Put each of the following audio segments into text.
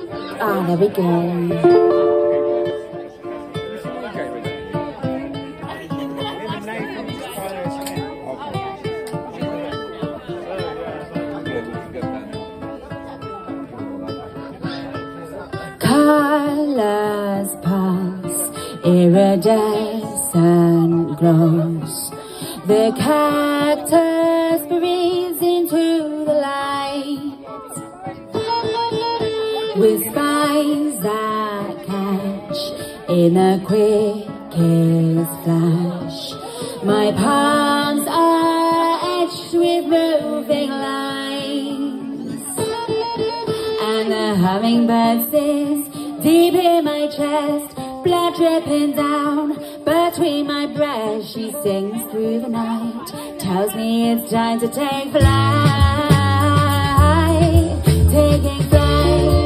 Ah, there we go. Colors pass, iridescent glows. The cactus breathes into the light with spies that catch in a quickest flash. My palms are etched with moving lines, and the hummingbird sings deep in my chest, blood dripping down between my breasts. She sings through the night, tells me it's time to take flight, taking flight.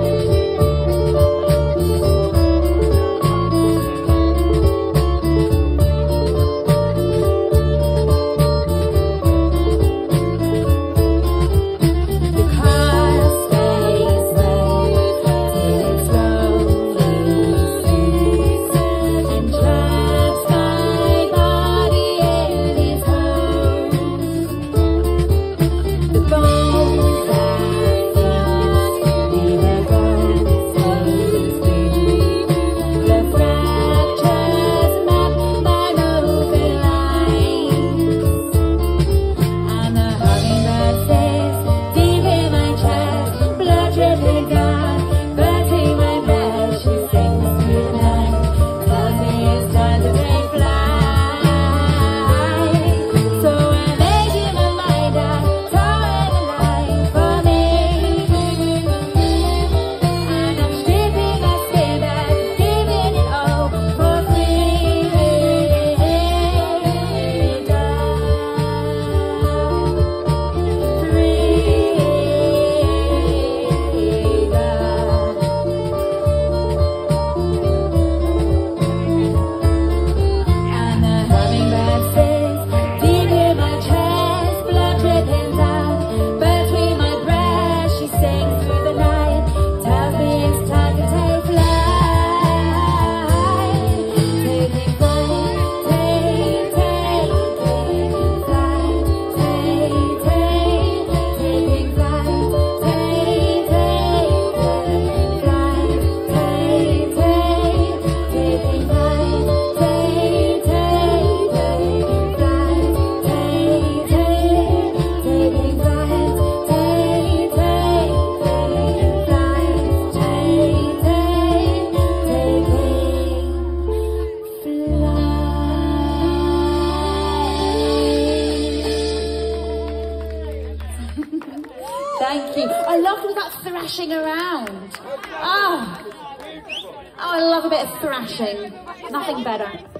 Thank you. I love all that thrashing around. Oh, I love a bit of thrashing. Nothing better.